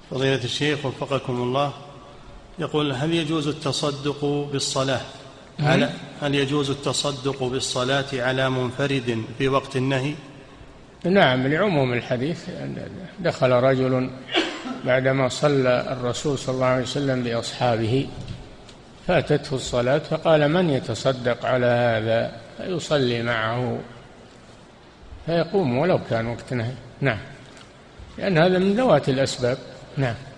فضيلة الشيخ وفقكم الله، يقول: هل يجوز التصدق بالصلاة على منفرد في وقت النهي؟ نعم، لعموم الحديث. دخل رجل بعدما صلى الرسول صلى الله عليه وسلم بأصحابه، فاتته الصلاة فقال: من يتصدق على هذا؟ فيصلي معه، فيقوم ولو كان وقت نهي. نعم، لأن هذا من ذوات الأسباب. نعم.